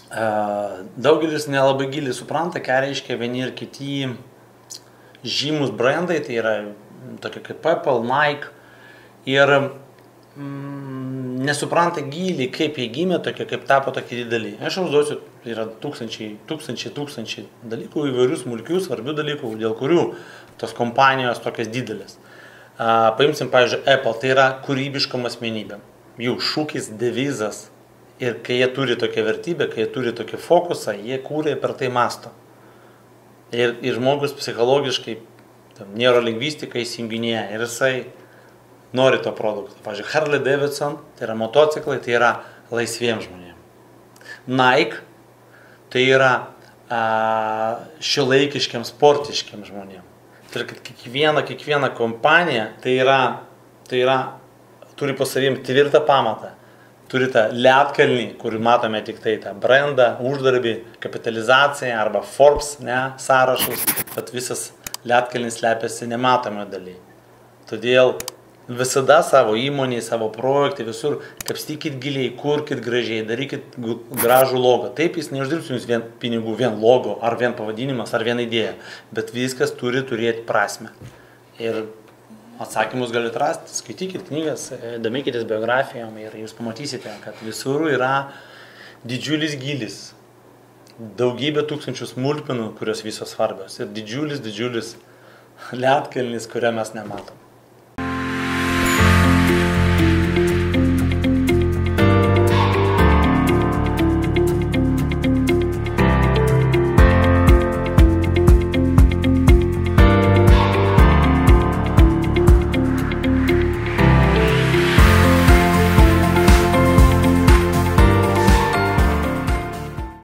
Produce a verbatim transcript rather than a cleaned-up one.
Daugelis nelabai giliai supranta, ką reiškia vieni ir kiti žymus brandai, tai yra tokie kaip Apple, Nike, ir mm, nesupranta giliai, kaip jie gimė tokie, kaip tapo tokie dideli. Aš užduosiu, yra tūkstančiai, tūkstančiai, tūkstančiai dalykų, įvairių smulkių, svarbių dalykų, dėl kurių tos kompanijos tokios didelės. Paimsim, pavyzdžiui, Apple, tai yra kūrybiškom asmenybėm. Jų šūkis, devizas. Ir kai jie turi tokią vertybę, kai jie turi tokį fokusą, jie kūrė per tai masto. Ir, ir žmogus psichologiškai, neurolingvistika įsijunginėja ir jisai nori to produkto. Pavyzdžiui, Harley Davidson, tai yra motociklai, tai yra laisviems žmonėms. Nike, tai yra šiuolaikiškiam, sportiškiam žmonėms. Tai yra, kad kiekviena, kiekviena kompanija, tai yra, tai yra, turi po savim tvirtą pamatą. Turi tą ledkalnį, kur matome tik tai tą brandą, uždarbį, kapitalizaciją arba Forbes, ne, sąrašus, bet visas ledkalnis slepiasi nematomą dalį. Todėl visada savo įmonėje, savo projekte, visur kapstykit giliai, kurkit gražiai, darykit gražų logą. Taip jis neuždirbs jums vien pinigų, vien logo, ar vien pavadinimas, ar vien idėja, bet viskas turi turėti prasmę. Ir atsakymus galite rasti, skaitykit knygas, domėkitės biografijom ir jūs pamatysite, kad visur yra didžiulis gilis, daugybė tūkstančių smulkmenų, kurios visos svarbios ir didžiulis, didžiulis ledkalnis, kurio mes nematom.